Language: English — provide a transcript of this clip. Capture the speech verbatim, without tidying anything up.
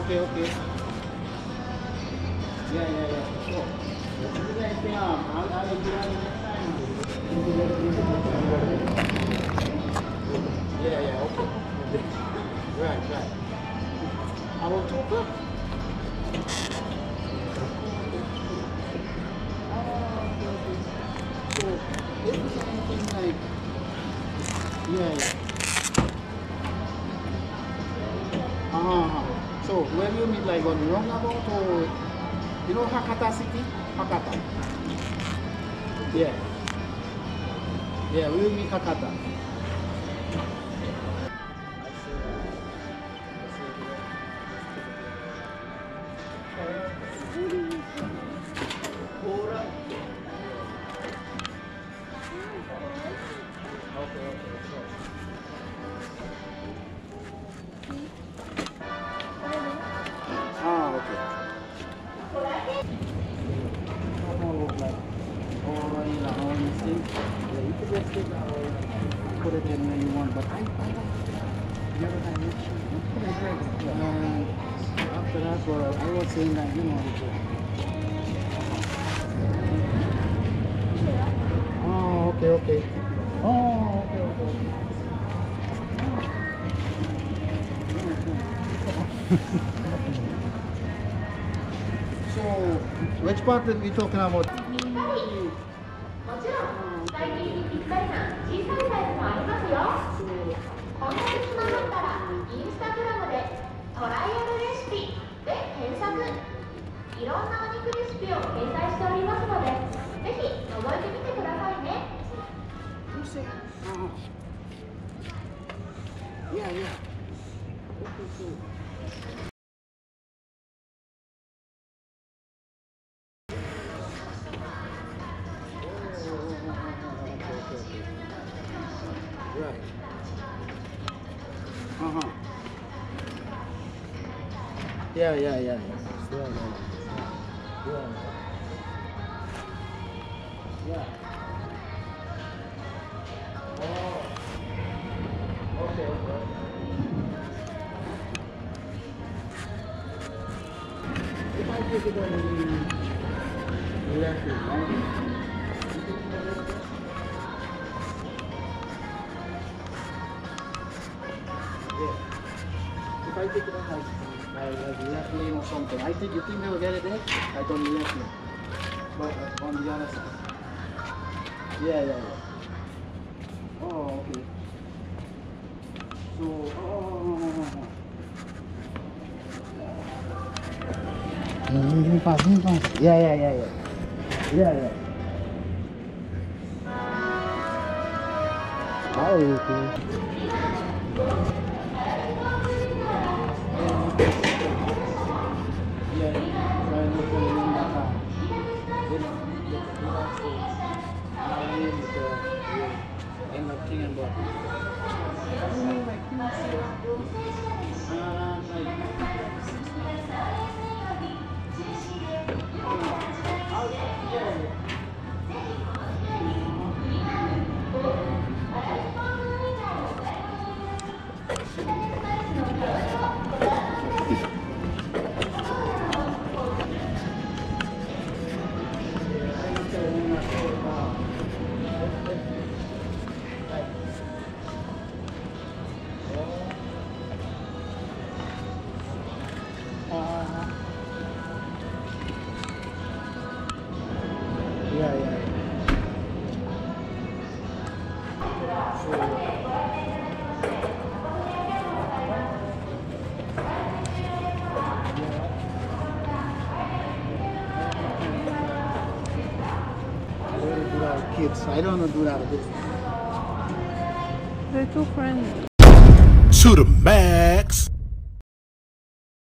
okay, okay. Yeah, yeah, yeah. Sure. You guys stay on. I'll, I'll do that next time. Yeah, yeah, okay. Right, right. I will talk up. So, if it's anything like, yeah, yeah. Uh-huh. So, where you meet, like on roundabout or, you know, Hakata City? Hakata. Yeah. Yeah, we'll meet Hakata. Put it in where you want, but I, I like the other direction. And after that, well, I was saying that, you know, oh, okay, okay. Oh, okay, okay. So, which part are we talking about? もちろん、最近にぴったりな小さいサイズもありますよ。こんなに暇だったら、インスタグラムでトライアルレシピで検索。いろんなお肉レシピを掲載しておりますので、ぜひ覗いてみてくださいね。 Yeah, yeah. Right. Uh-huh. Yeah, yeah, yeah. Yeah, yeah. Yeah. Yeah. Oh. Okay, okay. If I take it on the left, right? If I take it on like, like, like left lane or something, I think you think they will get it there? Like on the left lane, but uh, on the other side. Yeah, yeah, yeah. Oh, okay. So, oh, oh, oh, oh, oh. Yeah, yeah, yeah, yeah. Yeah, yeah. Oh, okay. Yeah, yeah. So, kids. I don't want to do that with this. They're too friendly. To the max.